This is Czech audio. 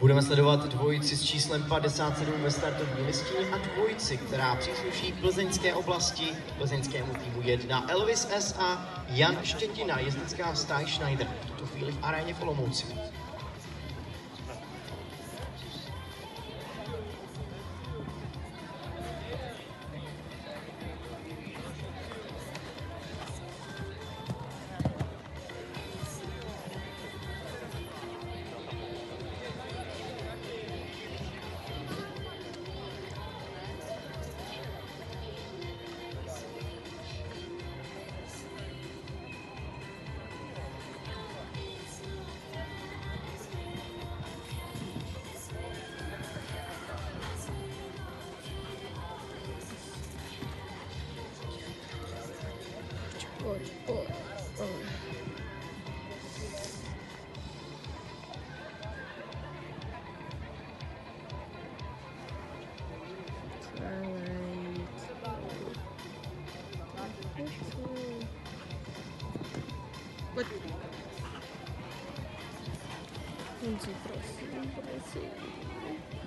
Budeme sledovat dvojici s číslem 57 ve startovní listině a dvojici, která přísluší plzeňské oblasti, plzeňskému týmu 1. Elvis S. a Jan Štětina, jezdecká stáj Schneider, v tuto chvíli v aréně v Olomouci. Prosím.